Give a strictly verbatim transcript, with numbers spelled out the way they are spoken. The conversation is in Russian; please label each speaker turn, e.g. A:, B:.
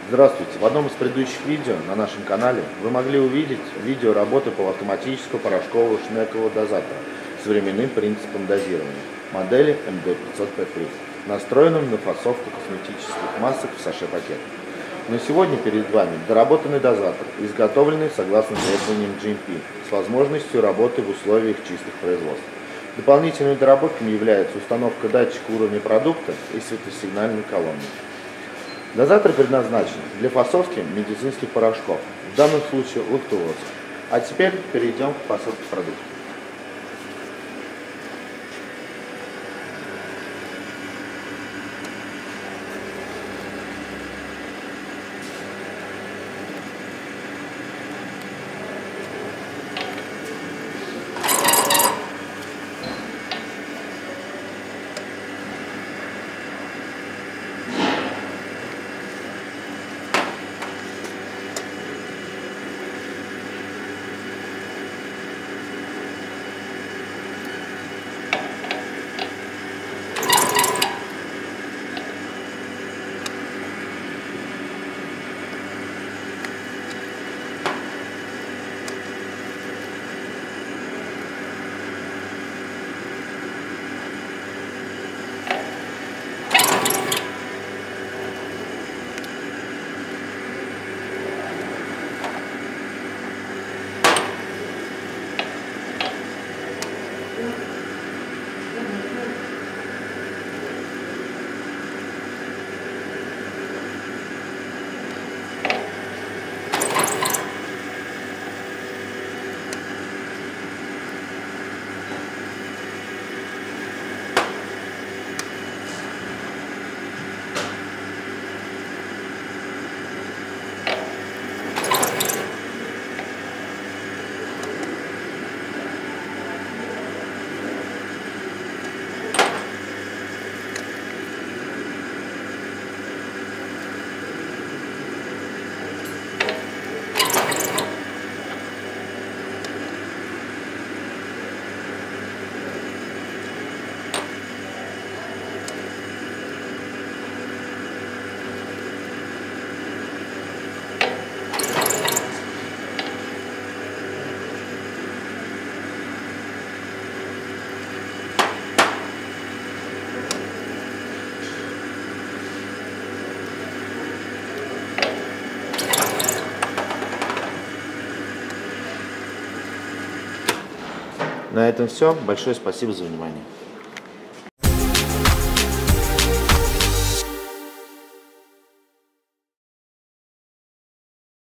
A: Здравствуйте! В одном из предыдущих видео на нашем канале вы могли увидеть видео работы полуавтоматического порошкового шнекового дозатора с временным принципом дозирования модели эм дэ пятьсот пэ три, настроенным на фасовку косметических масок в саше-пакет. Но сегодня перед вами доработанный дозатор, изготовленный согласно требованиям джи эм пи, с возможностью работы в условиях чистых производств. Дополнительными доработками является установка датчика уровня продукта и светосигнальной колонны. Дозатор предназначен для фасовки медицинских порошков, в данном случае лактулозы. А теперь перейдем к фасовке продукта. На этом все. Большое спасибо за внимание.